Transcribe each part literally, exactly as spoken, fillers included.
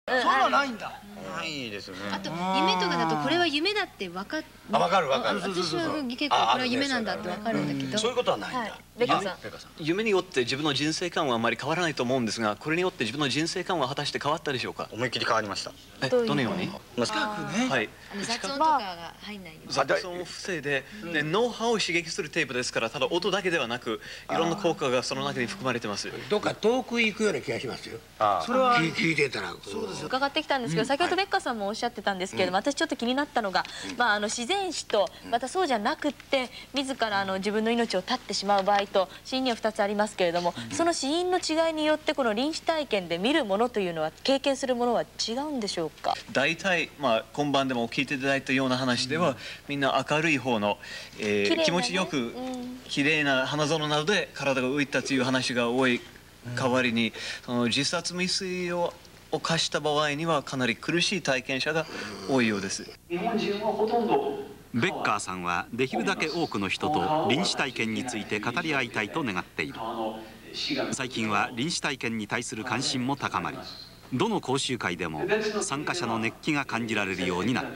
そんなないんだ。 ないですね。 あと夢とかだとこれは夢だって分かっあ、分かる分かる。 私は結構これは夢なんだって分かるんだけど、 そういうことはないんだ。 ベッカさん、 夢によって自分の人生観はあまり変わらないと思うんですが、これによって自分の人生観は果たして変わったでしょうか。 思いっきり変わりました。 え、どのように？ 近くね。 はい。 雑音とかが入んない。 雑音を防いで、で脳波を刺激するテープですから、ただ音だけではなく、いろんな効果がその中に含まれてます。 どっか遠く行くような気がしますよ。 それは聞いてたら。 そうですよ。 伺ってきたんですけど、先ほどベッカさんもおっしゃってたんですけれども、私ちょっと気になったのが、まああの自然死とまたそうじゃなくって自らあの自分の命を絶ってしまう場合と死因にはふたつありますけれども、その死因の違いによってこの臨死体験で見るものというのは経験するものは違うんでしょうか。 大体まあ今晩でも聞いていただいたような話では、みんな明るい方の、えー、気持ちよく綺麗な花園などで体が浮いたという話が多い代わりに、その自殺未遂を犯した場合にはかなり苦しい体験者が多いようです。日本人はほとんどベッカーさんはできるだけ多くの人と臨死体験について語り合いたいと願っている。最近は臨死体験に対する関心も高まり、どの講習会でも参加者の熱気が感じられるようになった。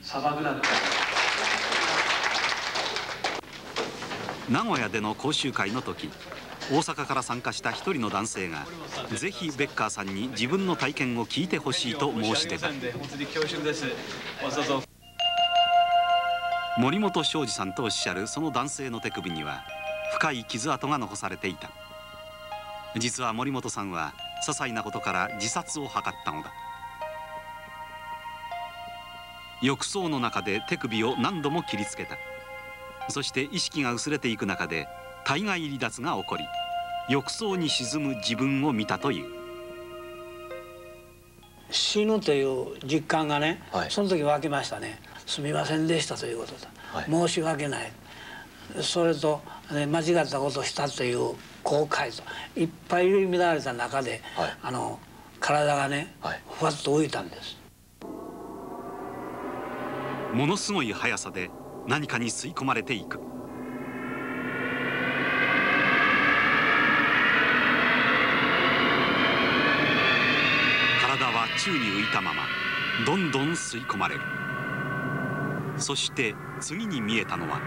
名古屋での講習会の時、大阪から参加した一人の男性がぜひベッカーさんに自分の体験を聞いてほしいと申し出た。森本昌司さんとおっしゃるその男性の手首には深い傷跡が残されていた。実は森本さんは些細なことから自殺を図ったのだ。浴槽の中で手首を何度も切りつけた。そして意識が薄れていく中で体外離脱が起こり、浴槽に沈む自分を見たという。 死ぬという実感がね、 はい、 その時湧きましたね。すみませんでしたということだ、はい、申し訳ない、それと、ね、間違ったことをしたという後悔といっぱい入り乱れた中で、はい、あの体がね、はい、ふわっと浮いたんです。 ものすごい速さで何かに吸い込まれていく。体は宙に浮いたままどんどん吸い込まれる。そして次に見えたのは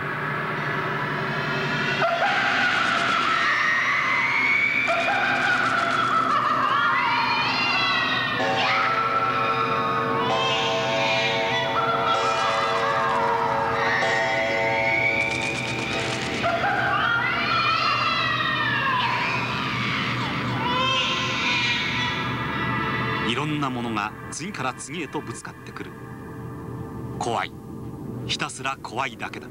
いろんなものが次から次へとぶつかってくる。怖い、ひたすら怖いだけだ。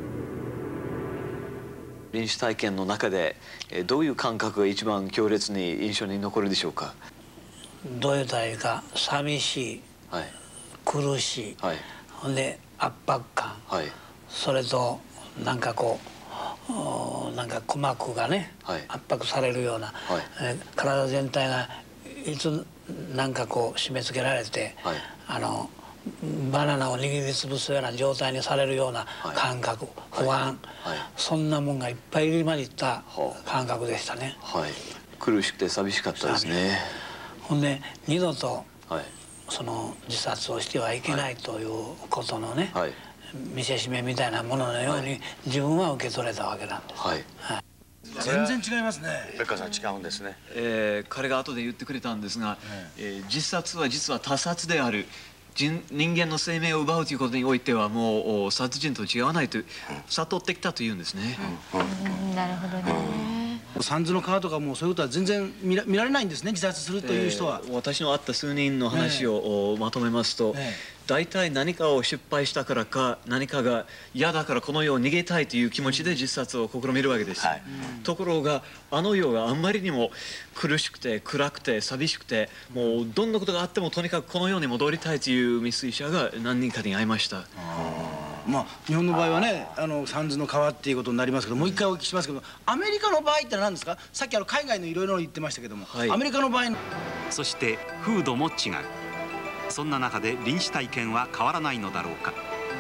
臨死体験の中でどういう感覚が一番強烈に印象に残るでしょうか。 どういうたらいいか、寂しい、はい、苦しい、はい、ほんで圧迫感、はい、それとなんかこうなんか鼓膜がね、はい、圧迫されるような、はい、え体全体がいつなんかこう締め付けられて、はい、あのバナナを握りつぶすような状態にされるような感覚、はい、不安、はいはい、そんなもんがいっぱい入り混じった感覚でしたね。 はい、苦しくて寂しかったですね。 ほんで二度と、はい、その自殺をしてはいけないということのね、はい、見せしめみたいなもののように自分は受け取れたわけなんです。はいはい、 全然違いますね。 ベッカさん違うんですね。 えー、彼が後で言ってくれたんですが、えー、自殺は実は他殺である。人, 人間の生命を奪うということにおいてはもう殺人と違わないと悟ってきたというんですね。 なるほどね。 三途の川とかもそういうことは全然見 ら, 見られないんですね、自殺するという人は。 えー、私の会った数人の話を、えー、まとめますと、えー大体何かを失敗したからか何かが嫌だからこの世を逃げたいという気持ちで自殺を試みるわけです、はい、ところがあの世があんまりにも苦しくて暗くて寂しくてもうどんなことがあってもとにかくこの世に戻りたいという未遂者が何人かに会いました。 まあ日本の場合はね、あの三途の川っていうことになりますけど、もう一回お聞きしますけど、アメリカの場合って何ですか。さっきあの海外のいろいろ言ってましたけども、はい、アメリカの場合そして風土も違う。そんな中で臨死体験は変わらないのだろうか。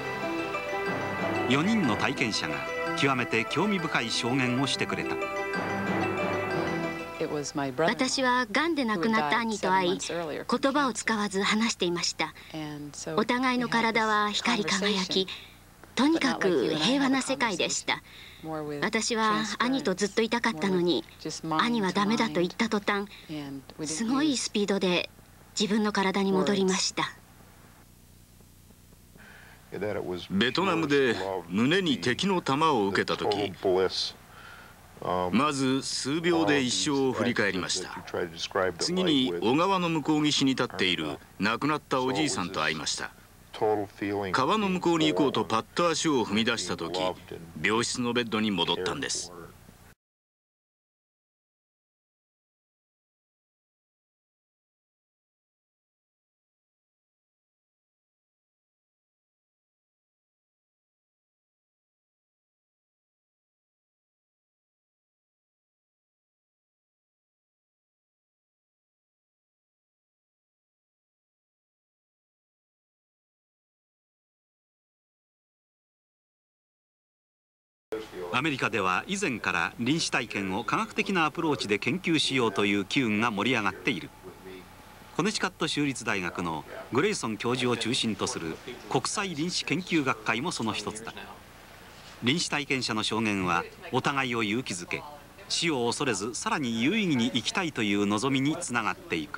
よにんの体験者が極めて興味深い証言をしてくれた。 私はがんで亡くなった兄と会い、言葉を使わず話していました。お互いの体は光り輝き、とにかく平和な世界でした。私は兄とずっといたかったのに、兄はダメだと言った途端、すごいスピードで自分の体に戻りました。 ベトナムで胸に敵の弾を受けた時、まず数秒で一生を振り返りました。次に小川の向こう岸に立っている亡くなったおじいさんと会いました。川の向こうに行こうとパッと足を踏み出した時、病室のベッドに戻ったんです。 アメリカでは以前から臨死体験を科学的なアプローチで研究しようという機運が盛り上がっている。コネチカット州立大学のグレイソン教授を中心とする国際臨死研究学会もその一つだ。臨死体験者の証言はお互いを勇気づけ、死を恐れずさらに有意義に生きたいという望みにつながっていく。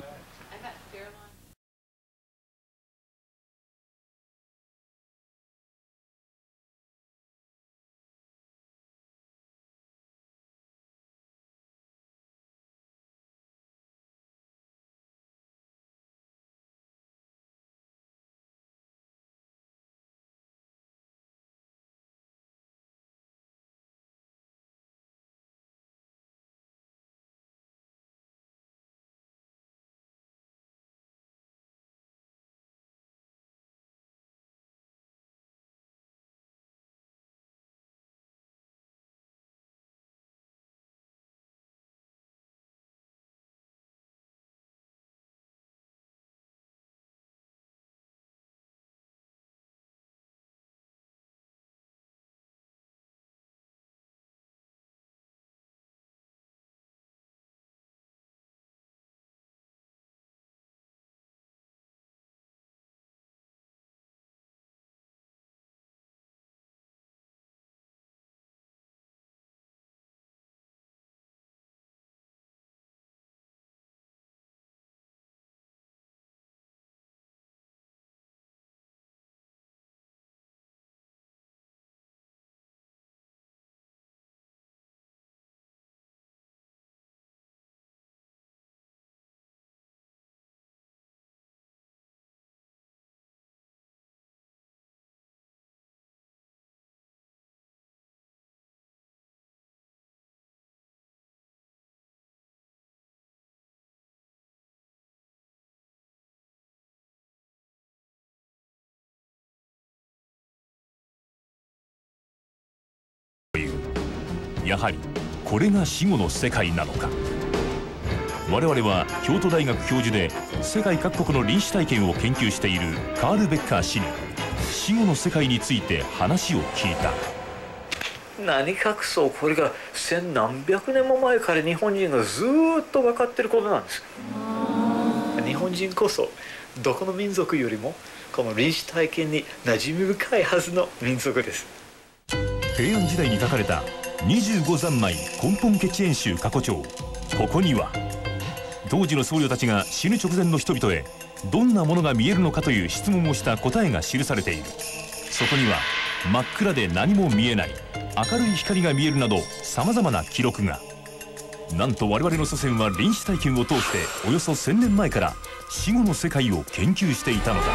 やはりこれが死後の世界なのか。我々は京都大学教授で世界各国の臨死体験を研究しているカール・ベッカー氏に死後の世界について話を聞いた。 何隠そう、これが千何百年も前から日本人がずーっと分かってることなんです。日本人こそどこの民族よりもこの臨死体験に馴染み深いはずの民族です。 平安時代に書かれたにじゅうござんまい根本決演集過去帳。ここには当時の僧侶たちが死ぬ直前の人々へどんなものが見えるのかという質問をした答えが記されている。そこには真っ暗で何も見えない、明るい光が見えるなどさまざまな記録が。なんと我々の祖先は臨死体験を通しておよそせんねんまえから死後の世界を研究していたのだ。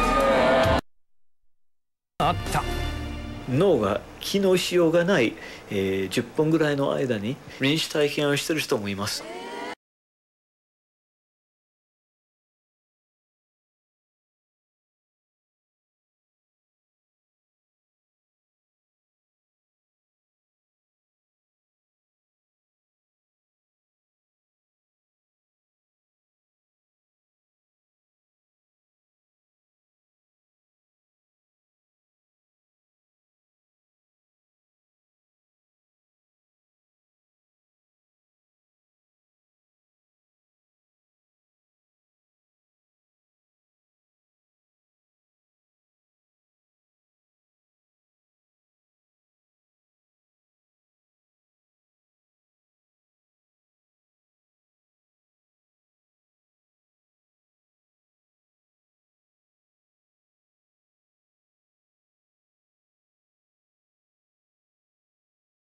あった。 脳が機能しようがない、えー、じゅっぷんぐらいの間に臨死体験をしている人もいます。